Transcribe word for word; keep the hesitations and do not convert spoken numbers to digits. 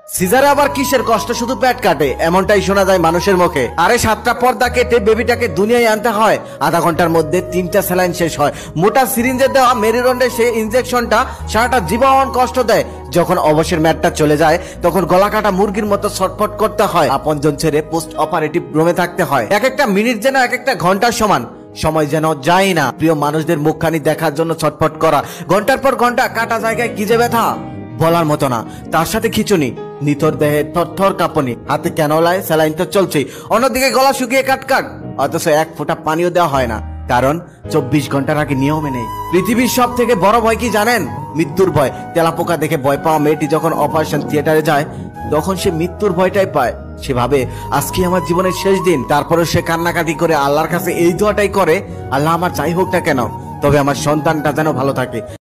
সিজারে আবার কিসের কষ্ট, শুধু পেট কাটে, এমনটাই শোনা যায় মানুষের মুখে। আরে সাতটা পর্দা কেটে বেবিটাকে দুনিয়ায় আনতে হয়, আধা ঘন্টার মধ্যে তিনটা স্যালাইন শেষ হয়। মোটা সিরিঞ্জে দেওয়া মেরুদণ্ডে সেই ইনজেকশনটা সারাটা জীবন কষ্ট দেয়। যখন অবসর ম্যাটটা চলে যায় তখন গলা কাটা মুরগির মতো ছটফট করতে হয়, আপনজন ছেড়ে পোস্ট অপারেটিভ রুমে থাকতে হয়। এক একটা মিনিট যেন এক একটা ঘন্টার সমান, সময় যেন যায় না। প্রিয় মানুষদের মুখখানি দেখার জন্য ছটফট করা, ঘন্টার পর ঘন্টা কাটা জায়গায় কি যে ব্যথা বলার মতো না। তার সাথে খিচুনি, নিতর দেহে থরথর কাঁপুনি, হাতে ক্যানোলায় স্যালাইন তো চলছেই, অন্যদিকে গলা শুকিয়ে কাটকাট, অথচ এক ফোঁটা পানিও দেওয়া হয় না, কারণ চব্বিশ ঘন্টার আগে নিয়মে নেই। পৃথিবীর সব থেকে বড় ভয় কি জানেন? মৃত্যুর ভয়। তেলাপোকা দেখে ভয় পাওয়া মেয়েটি যখন অপারেশন থিয়েটারে যায় তখন সে মৃত্যুর ভয়টাই পায়। সে ভাবে আজকে আমার জীবনের শেষ দিন। তারপরে সে কান্নাকাটি করে আল্লাহর কাছে এই দোয়াটাই করে, আল্লাহ আমার যাই হোক না কেন, তবে আমার সন্তানটা যেন ভালো থাকে।